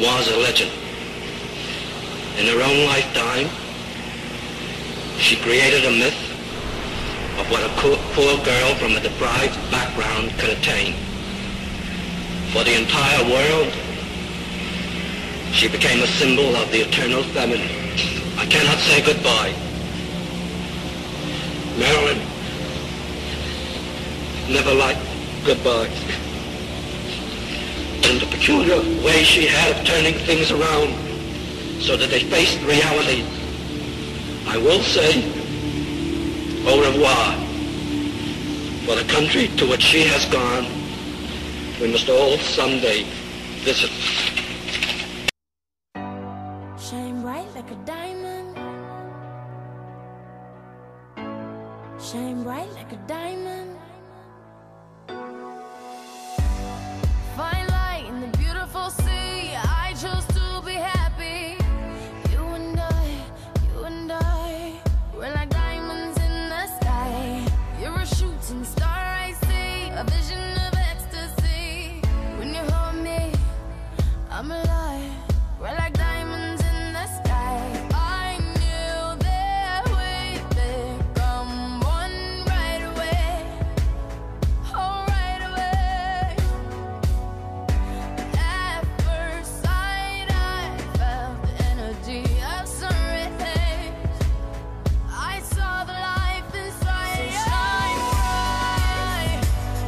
was a legend. In her own lifetime, she created a myth of what a poor girl from a deprived background could attain. For the entire world, she became a symbol of the eternal feminine. I cannot say goodbye. Marilyn never liked goodbyes. And the peculiar way she had of turning things around so that they faced reality, I will say au revoir. For the country to which she has gone, we must all someday visit. Shine bright like a diamond. Shine bright like a diamond. Find light in the beautiful sea. I chose to be happy. You and I, we're like diamonds in the sky. You're a shooting star, I see, a vision of ecstasy. When you hold me, I'm alive. We're like diamonds in the sky. I knew that we'd become one right away. Oh, right away. At first sight, I felt the energy of sun rays. I saw the life inside. So shine bright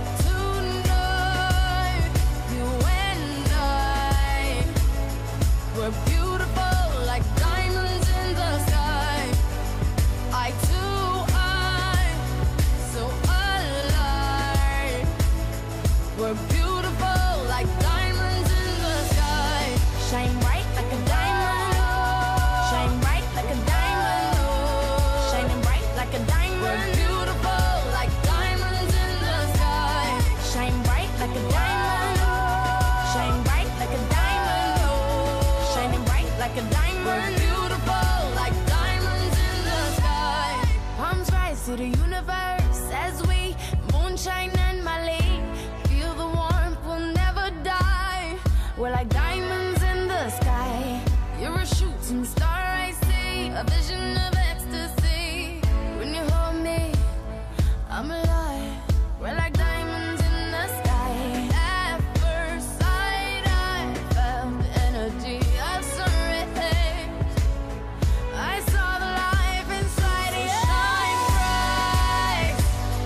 tonight. You and I, we're beautiful like diamonds in the sky. I too, I'm so alive. We're beautiful like diamonds in the sky. Shine bright like a diamond. Shine bright like a diamond. Shining bright like a diamond. We're beautiful like diamonds in the sky. Shine bright like a diamond. Shine bright like a diamond. Shining bright like a diamond. We're beautiful like diamonds in the sky. Palms rise to the universe as we moonshine and Mali. Feel the warmth, we'll never die. We're like diamonds in the sky. You're a shooting star, I see, a vision of ecstasy. When you hold me, I'm alive. We're like diamonds in the sky. At first sight, I felt the energy of sun rays. I saw the life inside you. Shine bright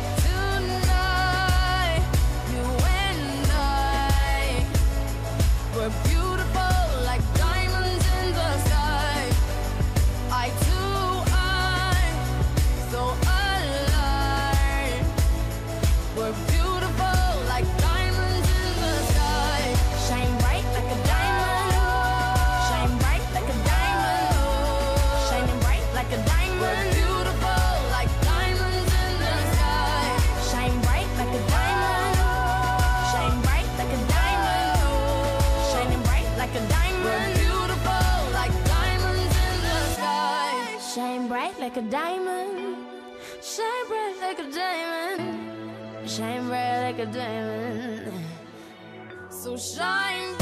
tonight. You and I, we're beautiful like diamonds in the sky. I too, I'm so alive. We're beautiful like diamonds in the sky. Shine bright like a diamond. Shine bright like a diamond. Shining bright like a diamond. We're beautiful like diamonds in the sky. Shine bright like a diamond. Shine bright like a diamond. Shining bright like a diamond. We're beautiful like diamonds in the sky. Shine bright like a diamond. Shine bright like a diamond. Shine bright like a diamond. So shine